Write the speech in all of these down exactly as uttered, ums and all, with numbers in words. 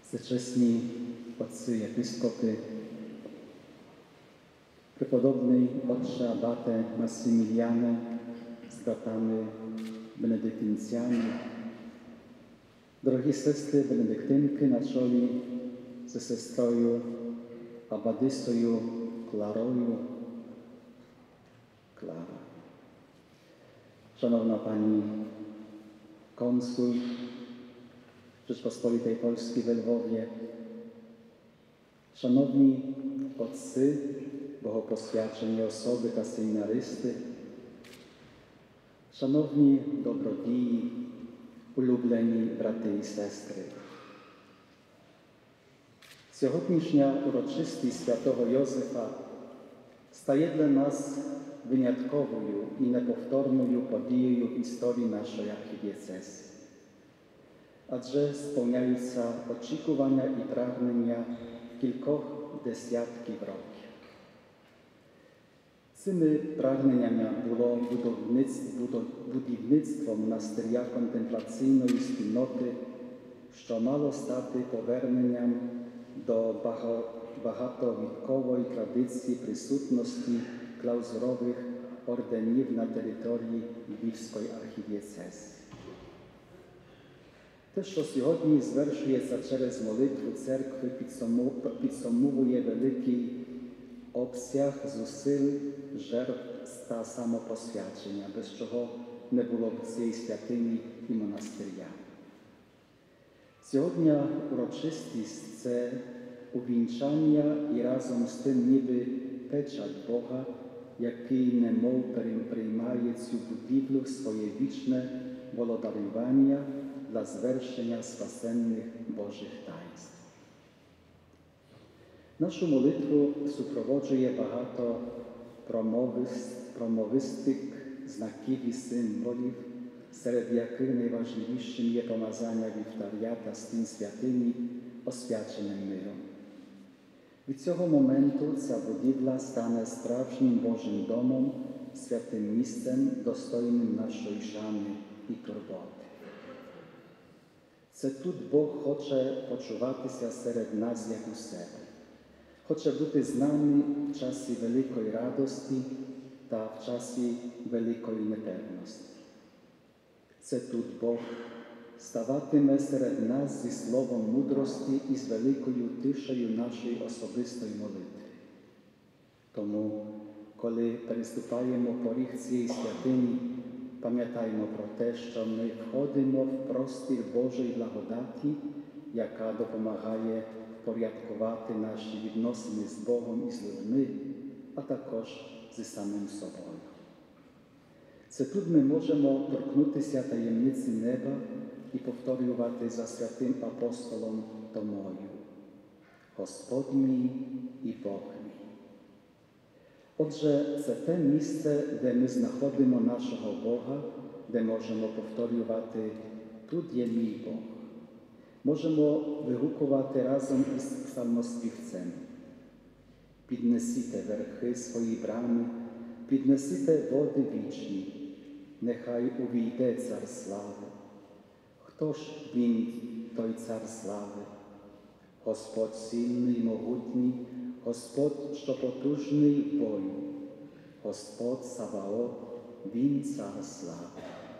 Всечесні отці єпископи, преподобний отче абате Масиміліане з братами бенедиктинцями, дорогі сестри бенедиктинки на чолі зі сестрою абадисою Кларою. Клара. Szanowna Pani Konsul Rzeczpospolitej Polski we Lwowie, Szanowni Otcy, bohoposwiadczeni osoby ta seminarysty, Szanowni dobrodії, улюблені брати і сестри. Сьогоднішня урочистість святого Йозефа стає для нас винятковою і неповторною подією в історії нашої архідієцези. Адже сповняються очікування і прагнення кількох десятків років. Цими прагненнями було будівництво монастиря контемплаційної спільноти, що мало стати поверненням до багатовікової традиції присутності клаузурових орденів на території Львівської архідієцези. Те, що сьогодні звершується через молитву церкви, підсумовує великий обсяг зусиль, жертв та самопосвячення, без чого не було б цієї святині і монастиря. Сьогодні урочистість – це увінчання і разом з тим ніби печать Бога, який немов приймає цю будівлю в своє вічне володарювання для звершення спасенних Божих таїнств. Нашу молитву супроводжує багато промовистих знаків і символів, серед яких найважливішим є помазання вівтаря та стін святині, освяченим миром. Від цього моменту ця будівля стане справжнім Божим домом, святим місцем, достойним нашої шани і турботи. Це тут Бог хоче почуватися серед нас, як у себе. Хоче бути з нами в часі великої радості та в часі великої непевності. Це тут Бог ставатиме серед нас зі словом мудрості і з великою тишею нашої особистої молитви. Тому, коли переступаємо поріг цієї святині, пам'ятаємо про те, що ми входимо в простір Божої благодаті, яка допомагає впорядкувати наші відносини з Богом і з людьми, а також зі самим собою. Це тут ми можемо торкнутися таємниці неба і повторювати за святим апостолом Томою: Господь мій і Бог мій. Отже, це те місце, де ми знаходимо нашого Бога, де можемо повторювати: тут є мій Бог. Можемо вигукувати разом із псалмоспівцем: піднесіте верхи свої брами, піднесіте води вічні, нехай увійде цар слави. Хто ж він, той цар слави? Господь сильний, могутній, Господь, що потужний в бою, Господь Саваоф, він цар слави.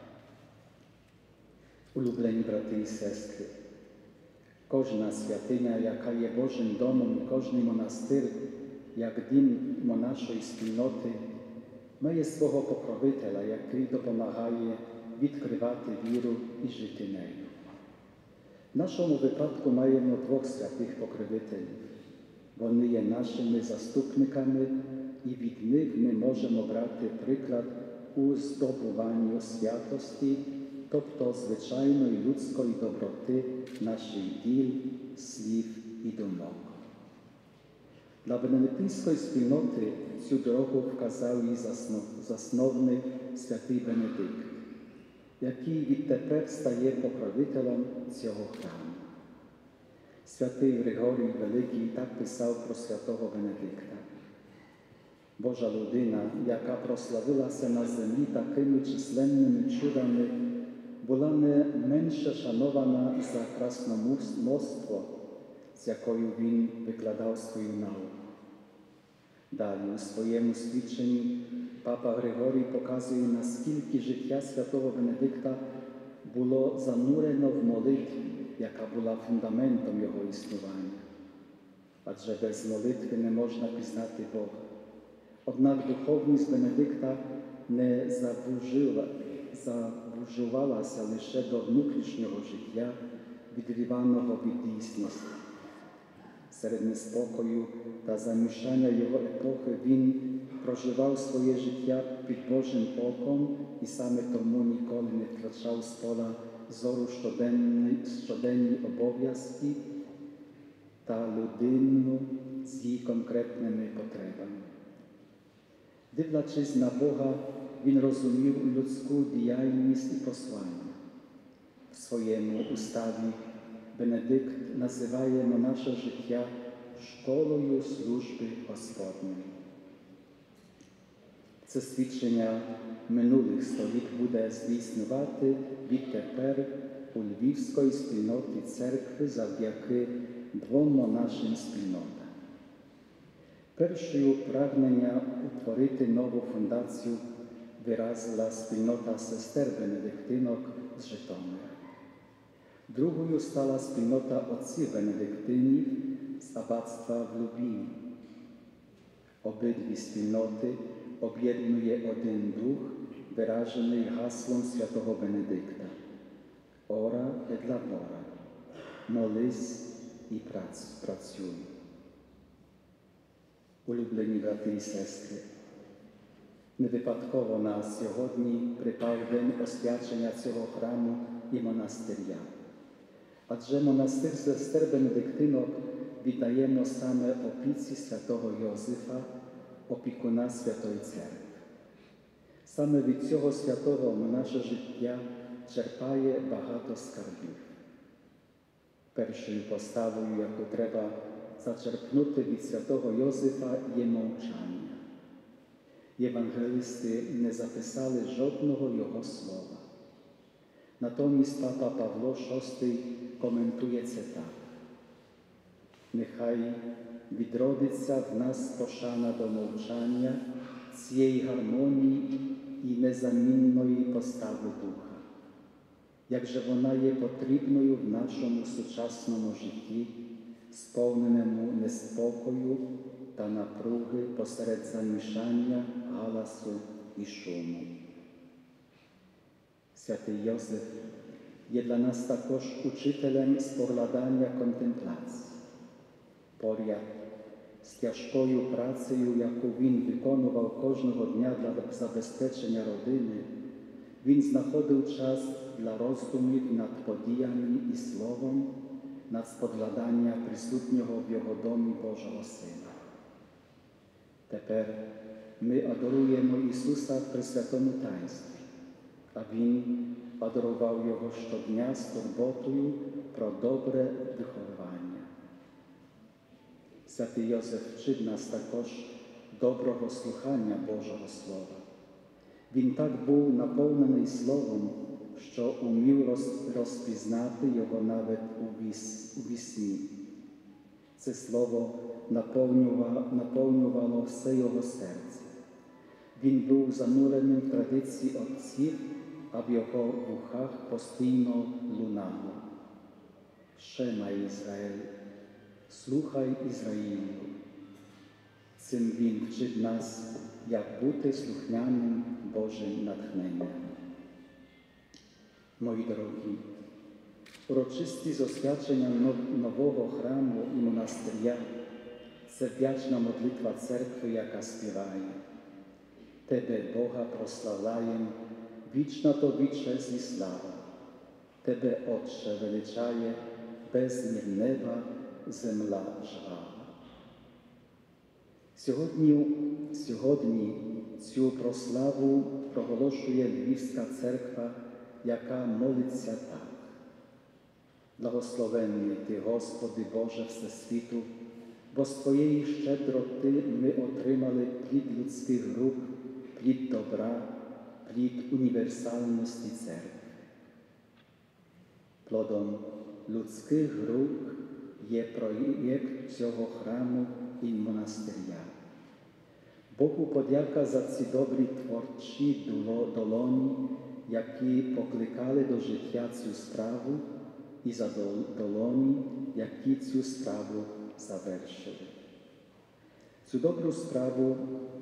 Улюблені брати і сестри, кожна святиня, яка є Божим домом, і кожний монастир, як дім нашої спільноти, має свого покровителя, який допомагає відкривати віру і жити нею. В нашому випадку маємо двох святих покровителів. Вони є нашими заступниками, і від них ми можемо брати приклад у здобуванні святості, тобто звичайної людської доброти наших діл, слів і думок. Для бенедиктинської спільноти цю дорогу вказав її засновник святий Бенедикт, який відтепер стає покровителем цього храму. Святий Григорій Великий так писав про святого Бенедикта: Божа людина, яка прославилася на землі такими численними чудами, була не менше шанована за красномовство, з якою він викладав свою науку. Далі у своєму свідченні папа Григорій показує, наскільки життя святого Бенедикта було занурено в молитву, яка була фундаментом його існування. Адже без молитви не можна пізнати Бога. Однак духовність Бенедикта не забужувалася лише до внутрішнього життя, відриваного від дійсності. Серед неспокою та замішання його епохи він проживав своє життя під Божим оком і саме тому ніколи не втрачав з поля зору щоденні, щоденні обов'язки та людину з її конкретними потребами. Дивлячись на Бога, він розумів людську діяльність і послання. В своєму уставі Бенедикт називає наше життя школою служби Господньої. Це свідчення минулих століть буде здійснювати відтепер у Львівської спільноті церкви завдяки двом монашим спільнотам. Першою прагнення утворити нову фундацію виразила спільнота сестер Бенедиктинок з Житомира. Другою стала спільнота отців Бенедиктинів з аббатства в Лубіні. Обидві спільноти об'єднує один дух, виражений гаслом святого Бенедикта «Ора et labora» – «Молись і працюй». Улюблені брати і сестри, не випадково на сьогодні припав день освячення цього храму і монастиря. Адже монастир сестер Бенедиктинок віддаємо саме опіці святого Йозефа, опікуна Святої Церкви. Саме від цього святого наше життя черпає багато скарбів. Першою поставою, яку треба зачерпнути від святого Йозефа, є мовчання. Євангелисти не записали жодного його слова. Натомість папа Павло шостий коментує це так. Нехай відродиться в нас пошана до мовчання, цієї гармонії і незамінної постави духа. Як же вона є потрібною в нашому сучасному житті, сповненому неспокою та напруги посеред замішання, галасу і шуму. Святий Йозеф є для нас також учителем споглядання контемплації. Поряд з тяжкою працею, яку він виконував кожного дня для забезпечення родини, він знаходив час для роздумів над подіями і словом, над споглядання присутнього в його домі Божого Сина. Тепер ми адоруємо Ісуса в Пресвятому таїнстві, а Він адорував Його щодня з турботою про добре виховання. Святий Йозеф вчив нас також доброго слухання Божого Слова. Він так був наповнений Словом, що умів розпізнати його навіть у вісні. Це слово наповнювало, наповнювало все його серце. Він був зануреним в традиції отців, а в його вухах постійно лунало. Шема Ізраїль, слухай Ізраїлю. Цим він вчить нас, як бути слухняним Божим натхненням. Мої дорогі, урочистість освячення нового храму і монастиря – це вдячна молитва церкви, яка співає. Тебе, Бога, прославляєм, вічна тобі честь і слава. Тебе, Отче, величає безмір неба, земля жвава. Сьогодні, сьогодні цю прославу проголошує Львівська церква, яка молиться так. Благословенний Ти, Господи Боже Всесвіту, бо з Твоєї щедроти ми отримали плід людських рук, плід добра, плід універсальності церкви. Плодом людських рук є проєкт цього храму і монастиря. Богу подяка за ці добрі творчі долоні, які покликали до життя цю справу, і за долоні, які цю справу завершили. Цю добру справу,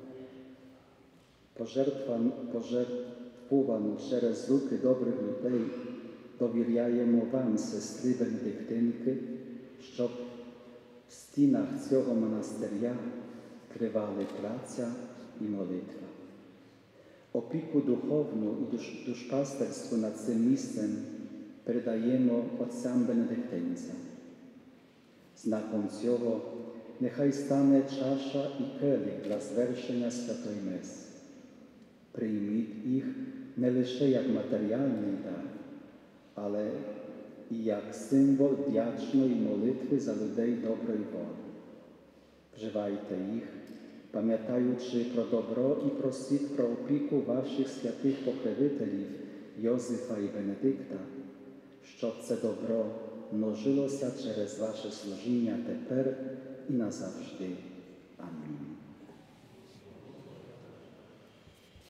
пожертвовану через руки добрих людей, довіряємо вам, сестри Бенедиктинки, щоб в стінах цього монастиря тривали праця і молитва. Опіку духовну і душ, душпастерську над цим місцем передаємо отцям Бенедиктинцям. Знаком цього нехай стане чаша і келих для звершення святої Меси. Прийміть їх не лише як матеріальний дар, але і як символ вдячної молитви за людей доброї волі. Вживайте їх, пам'ятаючи про добро і просіть про опіку ваших святих покровителів Йосифа і Бенедикта, щоб це добро множилося через ваше служіння тепер і назавжди. Амінь.